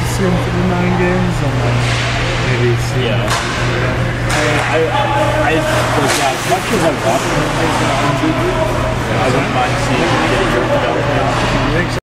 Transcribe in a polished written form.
see him for the 9 games, and then maybe see him. As much as I watch him, I wouldn't mind seeing him get a year development.